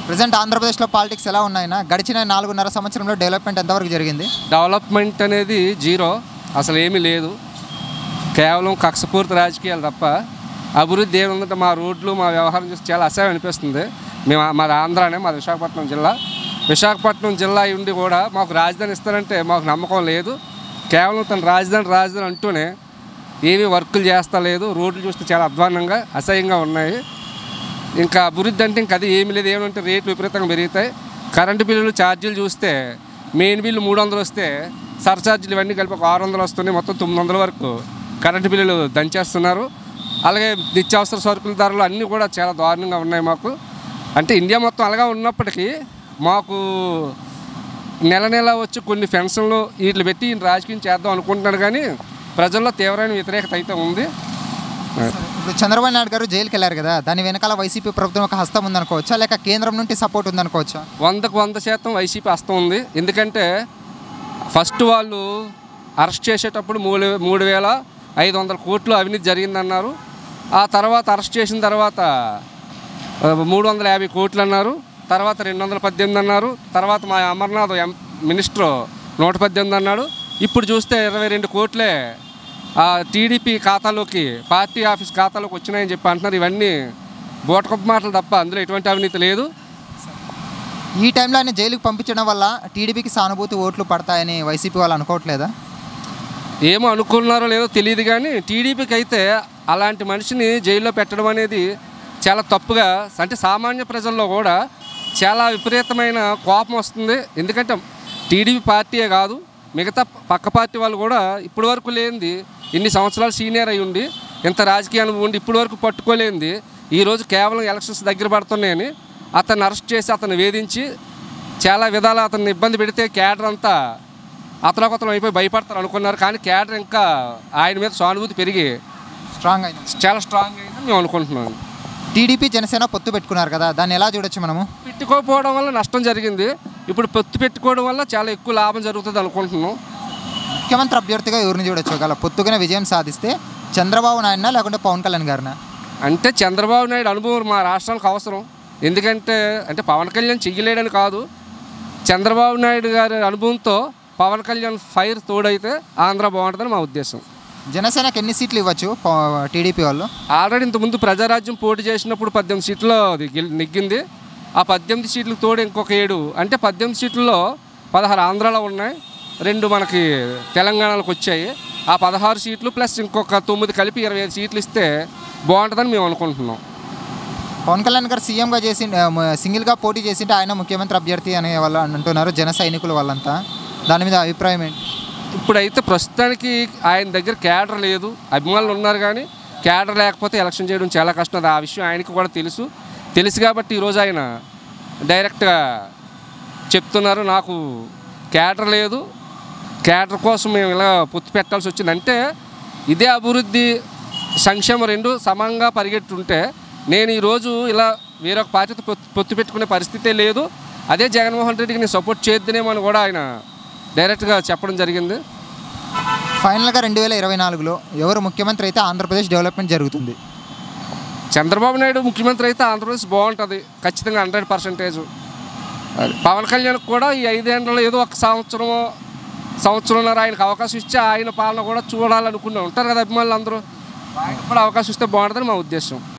Present ఆంధ్రప్రదేశ్లో politics ఎలా ఉన్నాయినా గడిచిన 4.5 సంవత్సరంలో డెవలప్మెంట్ ఎంతవరకు జరిగింది? డెవలప్మెంట్ అనేది జీరో, అసలు ఏమీ లేదు. కేవలం కక్షపూర్తి రాజకీయాలు తప్ప అభివృద్ధి ఏముందంటే మా రోడ్లు మా వ్యవహారం చూసి చాలా అసహ్యం అనిపిస్తుంది. మాది ఆంధ్రానే, మాది విశాఖపట్నం జిల్లా ఉండి కూడా మాకు రాజధాని ఇస్తారంటే మాకు నమ్మకం లేదు. కేవలం తన రాజధాని అంటూనే ఏమీ వర్కులు చేస్తా లేదు. రోడ్లు చూస్తే చాలా అధ్వాన్నంగా అసహ్యంగా ఉన్నాయి. ఇంకా అభివృద్ధి అంటే ఇంకా అది ఏమి లేదు. ఏమంటే రేట్లు విపరీతంగా పెరుగుతాయి. కరెంటు బిల్లులు ఛార్జీలు చూస్తే మెయిన్ బిల్లు 300 వస్తే సర్ఛార్జీలు ఇవన్నీ కలిపి ఒక 600 వస్తున్నాయి. మొత్తం 900 వరకు కరెంటు బిల్లులు దంచేస్తున్నారు. అలాగే నిత్యావసర సరుకుల ధరలు అన్నీ కూడా చాలా దారుణంగా ఉన్నాయి మాకు. అంటే ఇండియా మొత్తం అలాగా ఉన్నప్పటికీ మాకు నెల వచ్చి కొన్ని పెన్షన్లు వీటిని పెట్టి రాజకీయం చేద్దాం అనుకుంటున్నాడు. కానీ ప్రజల్లో తీవ్రమైన వ్యతిరేకత అయితే ఉంది. ఇప్పుడు చంద్రబాబు నాయుడు గారు జైలుకి వెళ్ళారు కదా, దాని వెనకాల వైసీపీ ప్రభుత్వం ఒక హస్తం ఉందనుకోవచ్చా, లేక కేంద్రం నుండి సపోర్ట్ ఉందనుకోవచ్చా? 100% వైసీపీ హస్తం ఉంది. ఎందుకంటే ఫస్ట్ వాళ్ళు అరెస్ట్ చేసేటప్పుడు 3,500 కోట్లు అవినీతి జరిగిందన్నారు. ఆ తర్వాత అరెస్ట్ చేసిన తర్వాత 350 కోట్లు అన్నారు. తర్వాత 218 అన్నారు. తర్వాత మా అమర్నాథ్ మినిస్టర్ 118 అన్నాడు. ఇప్పుడు చూస్తే 22 కోట్లే టీడీపీ ఖాతాలోకి, పార్టీ ఆఫీస్ ఖాతాలోకి వచ్చినాయని చెప్పి అంటున్నారు. ఇవన్నీ బోటకప్పు మాటలు తప్ప అందులో ఎటువంటి అవినీతి లేదు. ఈ టైంలో ఆయన జైలుకి పంపించడం వల్ల టీడీపీకి సానుభూతి ఓట్లు పడతాయని వైసీపీ వాళ్ళు అనుకోవట్లేదా? ఏమో అనుకున్నారో లేదో తెలియదు. కానీ టీడీపీకి అయితే అలాంటి మనిషిని జైల్లో పెట్టడం అనేది చాలా తప్పుగా, అంటే సామాన్య ప్రజల్లో కూడా చాలా విపరీతమైన కోపం వస్తుంది. ఎందుకంటే టీడీపీ పార్టీయే కాదు, మిగతా పక్క పార్టీ వాళ్ళు కూడా ఇప్పటి వరకు లేనిది, ఇన్ని సంవత్సరాలు సీనియర్ అయి ఉండి ఇంత రాజకీయ అనుభవం ఉండి ఇప్పటి వరకు పట్టుకోలేంది ఈరోజు కేవలం ఎలక్షన్స్ దగ్గర పడుతున్నాయని అతన్ని అరెస్ట్ చేసి అతన్ని వేధించి చాలా విధాలు అతన్ని ఇబ్బంది పెడితే క్యాడర్ అంతా అతలకొతలం అయిపోయి భయపడతారు అనుకున్నారు. కానీ క్యాడర్ ఇంకా ఆయన మీద సానుభూతి పెరిగి చాలా స్ట్రాంగ్ అయిందని మేము అనుకుంటున్నాం. టీడీపీ జనసేన పొత్తు పెట్టుకున్నారు కదా, దాన్ని ఎలా చూడొచ్చు మనము? పెట్టుకోకపోవడం వల్ల నష్టం జరిగింది. ఇప్పుడు పొత్తు పెట్టుకోవడం వల్ల చాలా ఎక్కువ లాభం జరుగుతుంది అనుకుంటున్నాం. ముఖ్యమంత్రి అభ్యర్థిగా ఎవరిని చూడొచ్చు గల పొత్తుగానే విజయం సాధిస్తే? చంద్రబాబు నాయుడునా లేకుంటే పవన్ కళ్యాణ్ గారినా? అంటే చంద్రబాబు నాయుడు అనుభవం మా రాష్ట్రానికి అవసరం. ఎందుకంటే పవన్ కళ్యాణ్ చెయ్యలేడని కాదు, చంద్రబాబు నాయుడు గారి అనుభవంతో పవన్ కళ్యాణ్ ఫైర్ తోడైతే ఆంధ్ర బాగుంటుందని మా ఉద్దేశం. జనసేనకి ఎన్ని సీట్లు ఇవ్వచ్చు టీడీపీ వాళ్ళు? ఆల్రెడీ ఇంతకుముందు ప్రజారాజ్యం పోటీ చేసినప్పుడు 18 సీట్లు నెగ్గింది. ఆ 18 సీట్లకు తోడు ఇంకొక 7, అంటే 18 సీట్లలో 16 ఆంధ్రాలో ఉన్నాయి, 2 మనకి తెలంగాణలోకి వచ్చాయి. ఆ 16 సీట్లు ప్లస్ ఇంకొక 9 కలిపి 25 సీట్లు ఇస్తే బాగుంటుందని మేము అనుకుంటున్నాం. పవన్ కళ్యాణ్ గారు సీఎంగా చేసి సింగిల్గా పోటీ చేసింటే ఆయన ముఖ్యమంత్రి అభ్యర్థి అనే వాళ్ళు అంటున్నారు జన సైనికులు వాళ్ళంతా. దాని మీద అభిప్రాయం ఏంటి? ఇప్పుడైతే ప్రస్తుతానికి ఆయన దగ్గర క్యాడర్ లేదు. అభిమానులు ఉన్నారు కానీ క్యాడర్ లేకపోతే ఎలక్షన్ చేయడం చాలా కష్టం. ఆ విషయం ఆయనకి కూడా తెలుసు కాబట్టి ఈరోజు ఆయన డైరెక్ట్గా చెప్తున్నారు, నాకు క్యాడర్ లేదు, క్యాడర్ కోసం మేము ఇలా పొత్తు పెట్టాల్సి వచ్చిందంటే ఇదే అభివృద్ధి సంక్షేమం 2 సమంగా పరిగెట్టుంటే నేను ఈరోజు ఇలా వేరొక పార్టీతో పొత్తు పెట్టుకునే పరిస్థితే లేదు. అదే జగన్మోహన్ రెడ్డికి నేను సపోర్ట్ చేద్దానేమో అని కూడా ఆయన డైరెక్ట్గా చెప్పడం జరిగింది. ఫైనల్గా 2024లో ఎవరు ముఖ్యమంత్రి అయితే ఆంధ్రప్రదేశ్ డెవలప్మెంట్ జరుగుతుంది? చంద్రబాబు నాయుడు ముఖ్యమంత్రి అయితే ఆంధ్రప్రదేశ్ బాగుంటుంది ఖచ్చితంగా 100%. పవన్ కళ్యాణ్కి కూడా ఈ 5 ఏళ్లలో ఏదో ఒక సంవత్సరంన్నర ఆయనకు అవకాశం ఇచ్చి ఆయన పాలన కూడా చూడాలనుకుని ఉంటారు కదా అభిమానులు అందరూ. ఆయనకు కూడా అవకాశం ఇస్తే బాగుంటుందని మా ఉద్దేశం.